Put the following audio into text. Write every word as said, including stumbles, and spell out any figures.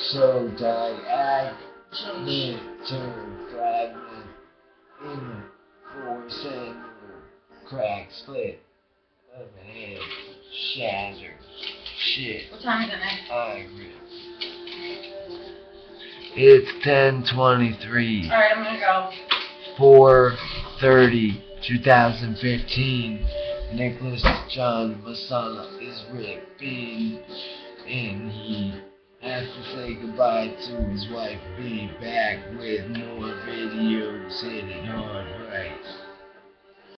So die Nick turn fragment in force and crack split of the head shattered. Shit. What time is it, Nick? I rip. It's ten twenty-three. Alright, I'm gonna go. four thirty, two thousand fifteen. Nicholas John MEssana is ripping, and he has to say goodbye to his wife. Be back with more videos hitting hard right.